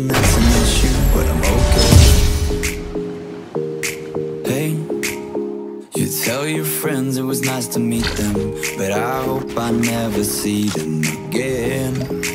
and that's an issue, but I'm okay. Hey, you tell your friends it was nice to meet them, but I hope I never see them again.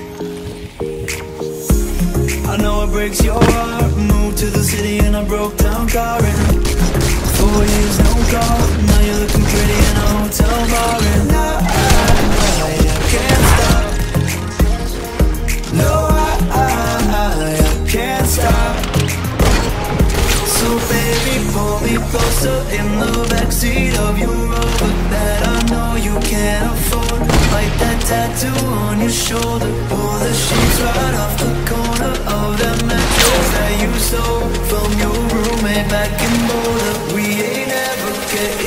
I know it breaks your heart. Moved to the city in a broke down car, and 4 years no call. Now you're looking pretty in a hotel bar, and I can't stop. No, I can't stop. So baby, pull me closer in the backseat of your Rover that I know you can't afford. Like that tattoo on your shoulder. Pull the sheets right off the corner of that mattress that you stole from your roommate back in Boulder. We ain't ever getting